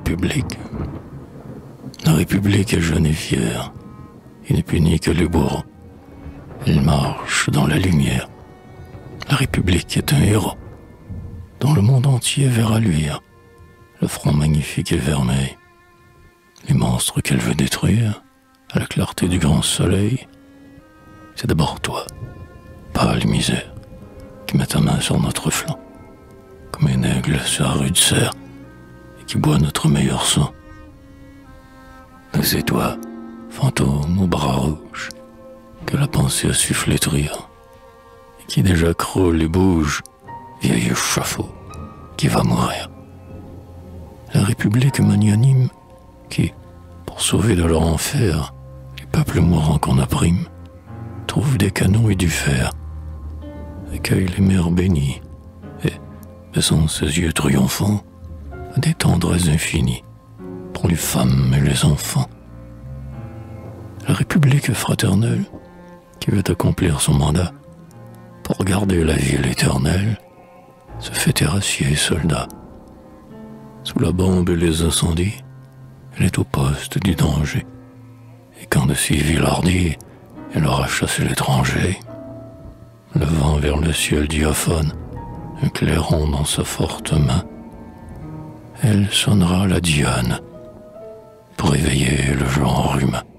République. La République est jeune et fière. Il n'est puni que les bourreaux. Il marche dans la lumière. La République est un héros dont le monde entier verra luire le front magnifique et vermeil. Les monstres qu'elle veut détruire à la clarté du grand soleil, c'est d'abord toi, pâle misère, qui met ta main sur notre flanc, comme un aigle sur un rude cerf, et qui boit notre meilleur sang. Mais c'est toi, fantôme aux bras rouges, que la pensée a su flétrir, et qui déjà croule et bouge, vieil échafaud, qui va mourir. La République magnanime, qui, pour sauver de leur enfer les peuples mourants qu'on opprime, trouve des canons et du fer, accueille les mères bénies, et, baissant ses yeux triomphants, a des tendresses infinies pour les femmes et les enfants. La République fraternelle, qui veut accomplir son mandat pour garder la ville éternelle, se fait terrassier et soldat. Sous la bombe et les incendies, elle est au poste du danger. Et quand de si vil hardi, elle aura chassé l'étranger, levant vers le ciel diaphane un clairon dans sa forte main, elle sonnera la Diane pour éveiller le genre humain.